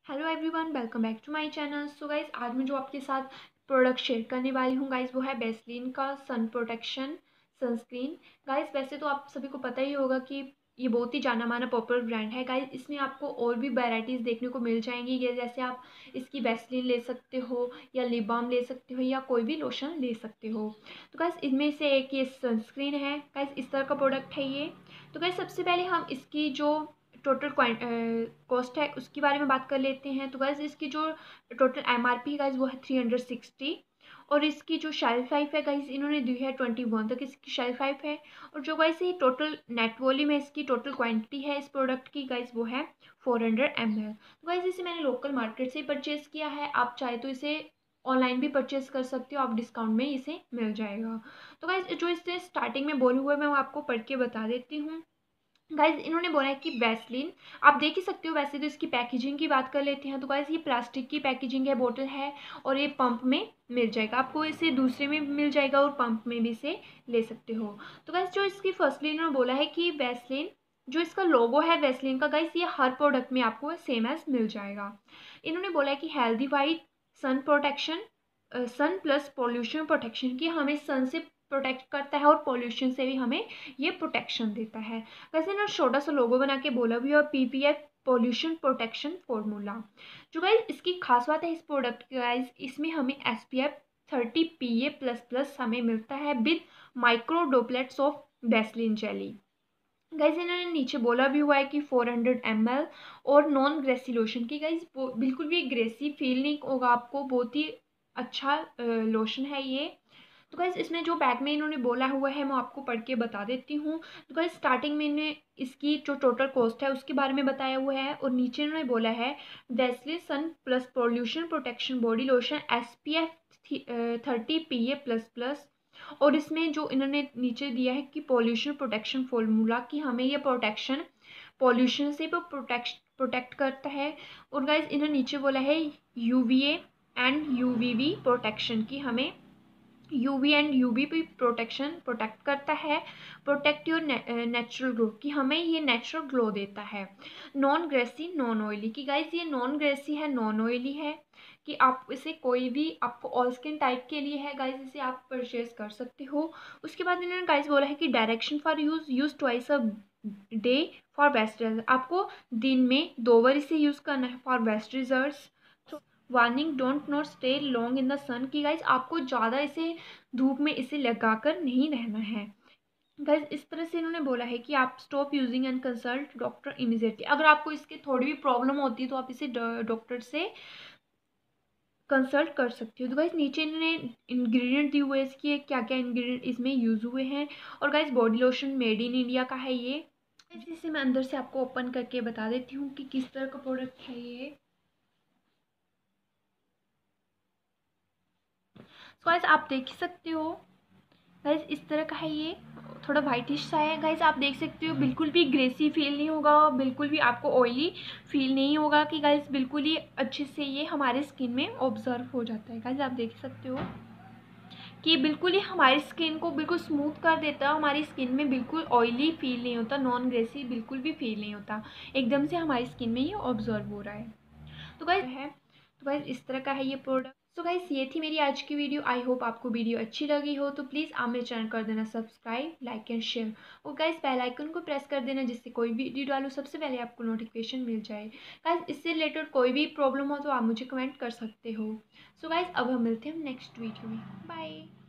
Hello everyone, welcome back to my channel. So guys, आज मैं जो आपके साथ प्रोडक्ट शेयर करने वाली हूँ गाइस, वो है वैसलीन का सन प्रोटेक्शन सनस्क्रीन। गाइस, वैसे तो आप सभी को पता ही होगा कि ये बहुत ही जाना माना पॉपुलर ब्रांड है गाइस। इसमें आपको और भी वैरायटीज़ देखने को मिल जाएंगी। ये जैसे आप इसकी वैसलीन ले सकते हो या लिप बाम ले सकते हो या कोई भी लोशन ले सकते हो। तो गाइस, इनमें से एक ये सनस्क्रीन है गाइस, इस तरह का प्रोडक्ट है ये। तो गाइस, सबसे पहले हम इसकी जो टोटल कॉस्ट है उसके बारे में बात कर लेते हैं। तो गाइज, इसकी जो टोटल एमआरपी है गाइज, वो है 360। और इसकी जो शेल्फ लाइफ है गाइज, इन्होंने दी है 21 तक इसकी शेल्फ लाइफ है। और जो गाइज ये टोटल नेट वॉल्यूम है, इसकी टोटल क्वांटिटी है इस प्रोडक्ट की गाइज, वो है 400 ml। तो गाइज, इसे मैंने लोकल मार्केट से ही परचेज किया है। आप चाहे तो इसे ऑनलाइन भी परचेज कर सकते हो, आप डिस्काउंट में इसे मिल जाएगा। तो गाइज, जो इसने स्टार्टिंग में बोले हुए मैं वो आपको पढ़ के बता देती हूँ। गाइज, इन्होंने बोला है कि वैसलीन, आप देख ही सकते हो। वैसे तो इसकी पैकेजिंग की बात कर लेते हैं तो गाइज, ये प्लास्टिक की पैकेजिंग है, बोतल है। और ये पंप में मिल जाएगा आपको, इसे दूसरे में मिल जाएगा और पंप में भी इसे ले सकते हो। तो गाइज, जो इसकी फर्स्टली इन्होंने बोला है कि वैसलीन, जो इसका लोगो है वैसलीन का गाइज, ये हर प्रोडक्ट में आपको सेम एज मिल जाएगा। इन्होंने बोला है कि healthy white sun protection, sun plus pollution protection, की हमें सन से प्रोटेक्ट करता है और पॉल्यूशन से भी हमें ये प्रोटेक्शन देता है। वैसे ना छोटा सा लोगो बना के बोला भी, और पीपीएफ पॉल्यूशन प्रोटेक्शन फॉर्मूला। जो गाइज इसकी खास बात है इस प्रोडक्ट की गाइज, इसमें हमें SPF 30 PA++ हमें मिलता है with micro droplets of Vaseline jelly. Guys, इन्होंने नीचे बोला भी हुआ है कि 400 ml और नॉन ग्रेसी लोशन की। गाइज, बिल्कुल भी ग्रेसी फील नहीं होगा आपको, बहुत ही अच्छा लोशन है ये। तो गाइज, इसमें जो बैग में इन्होंने बोला हुआ है मैं आपको पढ़ के बता देती हूँ। तो गाइज, स्टार्टिंग में इन्हें इसकी जो टोटल कॉस्ट है उसके बारे में बताया हुआ है। और नीचे इन्होंने बोला है Vaseline sun plus pollution protection body lotion SPF 30 PA++। और इसमें जो इन्होंने नीचे दिया है कि पॉल्यूशन प्रोटेक्शन फॉर्मूला, कि हमें ये प्रोटेक्शन पॉल्यूशन से भी प्रोटेक्ट करता है। और गाइज, इन्होंने नीचे बोला है UVA एंड UVB प्रोटेक्शन, की हमें UV and UVB protection protect करता है। प्रोटेक्ट योर नेचुरल ग्लो, कि हमें ये नेचुरल ग्लो देता है। नॉन ग्रेसी नॉन ऑयली, कि गाइज ये नॉन ग्रेसी है, नॉन ऑयली है, कि आप इसे कोई भी, आपको ऑल स्किन टाइप के लिए है गाइज, इसे आप परचेज कर सकते हो। उसके बाद इन्होंने गाइज बोला है कि direction for use twice a day for best result, आपको दिन में 2 बार इसे यूज़ करना है for best results. Warning, don't not stay long in the sun, की गाइज आपको ज़्यादा इसे धूप में इसे लगाकर नहीं रहना है। गाइज, इस तरह से इन्होंने बोला है कि आप stop using and consult doctor immediately. अगर आपको इसके थोड़ी भी प्रॉब्लम होती है तो आप इसे डॉक्टर से कंसल्ट कर सकते हो। तो गाइज, नीचे इन्होंने इंग्रेडिएंट दिए हुए हैं इसके, क्या क्या इंग्रेडिएंट इसमें यूज़ हुए हैं। और guys, body lotion made in India का है ये। इसे मैं अंदर से आपको ओपन करके बता देती हूँ कि किस तरह का प्रोडक्ट है ये। सो गाइज, आप देख ही सकते हो गाइज, इस तरह का है ये, थोड़ा वाइटिश सा है। गाइज, आप देख सकते हो बिल्कुल भी ग्रेसी फील नहीं होगा, बिल्कुल भी आपको ऑयली फील नहीं होगा, कि गाइज बिल्कुल ही अच्छे से ये हमारे स्किन में ऑब्जर्व हो जाता है। गाइज, आप देख सकते हो कि बिल्कुल ही हमारी स्किन को बिल्कुल स्मूथ कर देता है, हमारी स्किन में बिल्कुल ऑयली फील नहीं होता, नॉन ग्रेसी बिल्कुल भी फील नहीं होता, एकदम से हमारी स्किन में ये ऑब्जर्व हो रहा है। तो गाइज इस तरह का है ये प्रोडक्ट। सो गाइज, ये थी मेरी आज की वीडियो। आई होप आपको वीडियो अच्छी लगी हो, तो प्लीज़ आप मेरे चैनल कर देना सब्सक्राइब, लाइक एंड शेयर। और गाइज, बेल आइकन को प्रेस कर देना, जिससे कोई भी वीडियो डालो सबसे पहले आपको नोटिफिकेशन मिल जाए। गाइज, इससे रिलेटेड कोई भी प्रॉब्लम हो तो आप मुझे कमेंट कर सकते हो। सो गाइज, अब हम मिलते हैं नेक्स्ट वीडियो में। बाय।